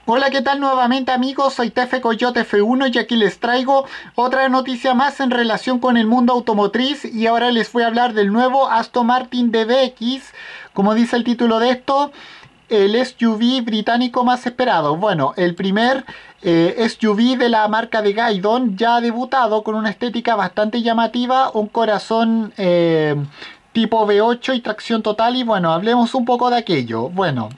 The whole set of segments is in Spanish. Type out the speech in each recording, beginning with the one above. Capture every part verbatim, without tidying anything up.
Hola, ¿qué tal nuevamente amigos? Soy Tefe Coyote F uno y aquí les traigo otra noticia más en relación con el mundo automotriz y ahora les voy a hablar del nuevo Aston Martin D B X, como dice el título de esto, el S U V británico más esperado. Bueno, el primer eh, S U V de la marca de Gaydon ya ha debutado con una estética bastante llamativa, un corazón eh, tipo V ocho y tracción total y bueno, hablemos un poco de aquello. Bueno,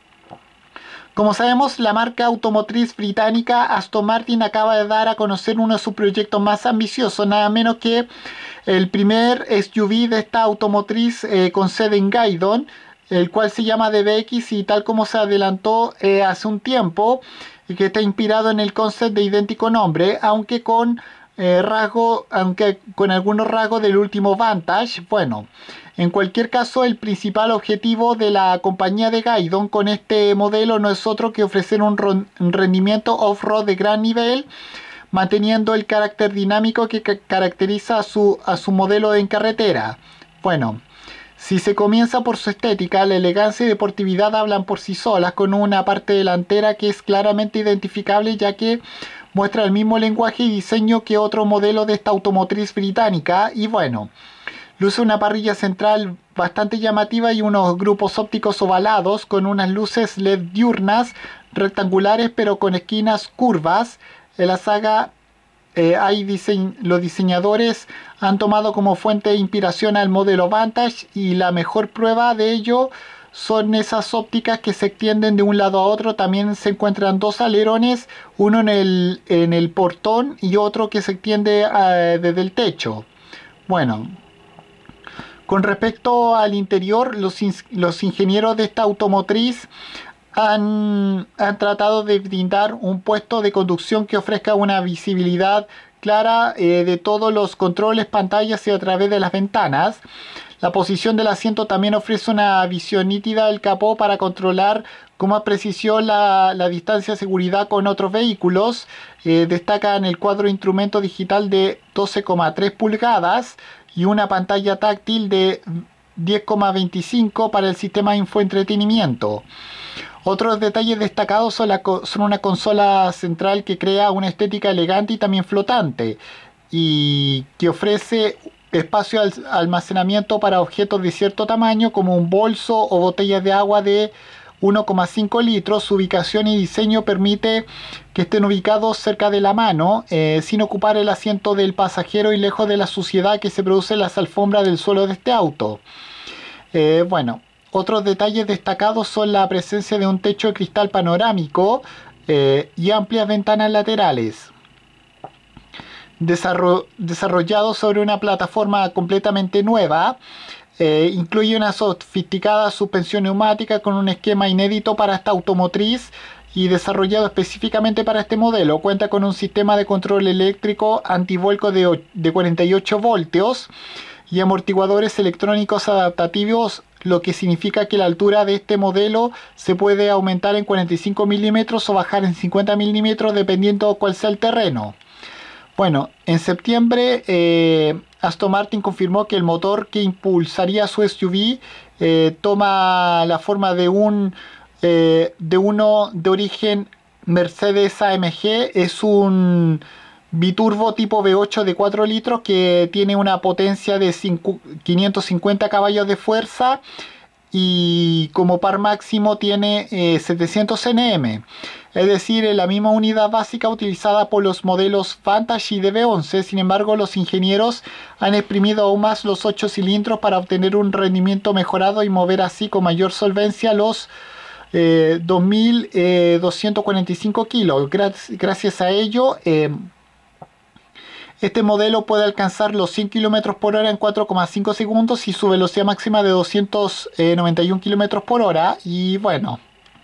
como sabemos, la marca automotriz británica Aston Martin acaba de dar a conocer uno de sus proyectos más ambiciosos, nada menos que el primer S U V de esta automotriz eh, con sede en Gaydon, el cual se llama D B X y tal como se adelantó eh, hace un tiempo, y que está inspirado en el concept de idéntico nombre, aunque con eh, rasgo, aunque con algunos rasgos del último Vantage. Bueno, en cualquier caso, el principal objetivo de la compañía de Gaydon con este modelo no es otro que ofrecer un, un rendimiento off-road de gran nivel, manteniendo el carácter dinámico que ca caracteriza a su, a su modelo en carretera. Bueno, si se comienza por su estética, la elegancia y deportividad hablan por sí solas, con una parte delantera que es claramente identificable, ya que muestra el mismo lenguaje y diseño que otro modelo de esta automotriz británica. Y bueno, luce una parrilla central bastante llamativa y unos grupos ópticos ovalados con unas luces L E D diurnas rectangulares pero con esquinas curvas. En la saga eh, hay dise los diseñadores han tomado como fuente de inspiración al modelo Vantage y la mejor prueba de ello son esas ópticas que se extienden de un lado a otro. También se encuentran dos alerones, uno en el, en el portón y otro que se extiende uh, desde el techo. Bueno, con respecto al interior, los, los ingenieros de esta automotriz han, han tratado de brindar un puesto de conducción que ofrezca una visibilidad clara eh, de todos los controles, pantallas y a través de las ventanas. La posición del asiento también ofrece una visión nítida del capó para controlar con más precisión la, la distancia de seguridad con otros vehículos. Eh, destaca en el cuadro de instrumento digital de doce coma tres pulgadas y una pantalla táctil de diez coma veinticinco para el sistema de infoentretenimiento. Otros detalles destacados son, la, son una consola central que crea una estética elegante y también flotante, y que ofrece espacio de almacenamiento para objetos de cierto tamaño como un bolso o botellas de agua de uno coma cinco litros. Su ubicación y diseño permite que estén ubicados cerca de la mano, eh, sin ocupar el asiento del pasajero y lejos de la suciedad que se produce en las alfombras del suelo de este auto. Eh, bueno, otros detalles destacados son la presencia de un techo de cristal panorámico eh, y amplias ventanas laterales. Desarro desarrollado sobre una plataforma completamente nueva. Eh, incluye una sofisticada suspensión neumática con un esquema inédito para esta automotriz y desarrollado específicamente para este modelo. Cuenta con un sistema de control eléctrico antivuelco de, de cuarenta y ocho voltios y amortiguadores electrónicos adaptativos, lo que significa que la altura de este modelo se puede aumentar en cuarenta y cinco milímetros o bajar en cincuenta milímetros dependiendo cuál sea el terreno. Bueno, en septiembre eh, Aston Martin confirmó que el motor que impulsaría su S U V eh, toma la forma de un eh, de uno de origen Mercedes A M G. Es un biturbo tipo V ocho de cuatro litros que tiene una potencia de quinientos cincuenta caballos de fuerza y como par máximo tiene eh, setecientos newton metros, es decir, en la misma unidad básica utilizada por los modelos Vantage y D B once. Sin embargo, los ingenieros han exprimido aún más los ocho cilindros para obtener un rendimiento mejorado y mover así con mayor solvencia los eh, dos mil doscientos cuarenta y cinco kilos. Gracias a ello, eh, este modelo puede alcanzar los cien kilómetros por hora en cuatro coma cinco segundos y su velocidad máxima de doscientos noventa y uno kilómetros por hora. Y bueno,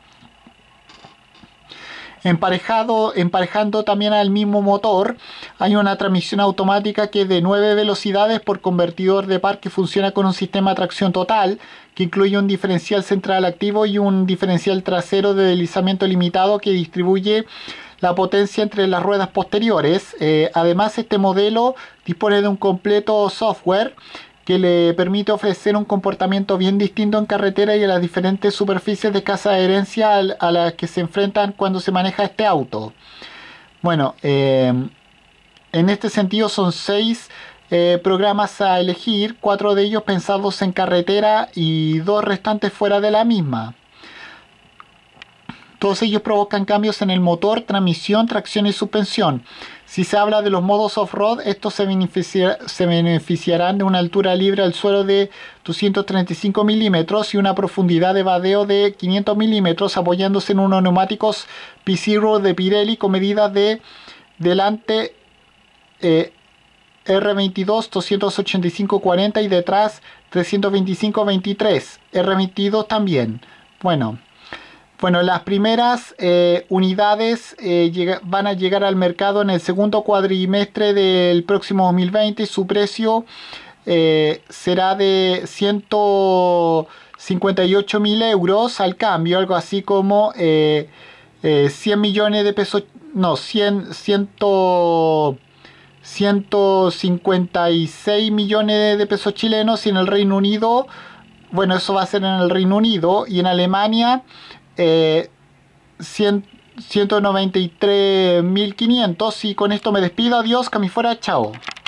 emparejado, emparejando también al mismo motor, hay una transmisión automática que es de nueve velocidades por convertidor de par, que funciona con un sistema de tracción total que incluye un diferencial central activo y un diferencial trasero de deslizamiento limitado que distribuye la potencia entre las ruedas posteriores. Eh, además, este modelo dispone de un completo software que le permite ofrecer un comportamiento bien distinto en carretera y en las diferentes superficies de escasa adherencia a las que se enfrentan cuando se maneja este auto. Bueno, eh, en este sentido son seis eh, programas a elegir, cuatro de ellos pensados en carretera y dos restantes fuera de la misma. Todos ellos provocan cambios en el motor, transmisión, tracción y suspensión. Si se habla de los modos off-road, estos se, beneficiar, se beneficiarán de una altura libre al suelo de doscientos treinta y cinco milímetros y una profundidad de vadeo de quinientos milímetros, apoyándose en unos neumáticos P cero de Pirelli con medidas de delante eh, R veintidós doscientos ochenta y cinco cuarenta y detrás trescientos veinticinco veintitrés. R veintidós también. Bueno. Bueno, las primeras eh, unidades eh, llega, van a llegar al mercado en el segundo cuatrimestre del próximo dos mil veinte y su precio eh, será de ciento cincuenta y ocho mil euros al cambio, algo así como eh, eh, cien millones de pesos, no, cien, ciento cincuenta y seis millones de pesos chilenos, y en el Reino Unido, bueno, eso va a ser en el Reino Unido, y en Alemania Eh, ciento noventa y tres mil quinientos. Y con esto me despido. Adiós, que me fuera, chao.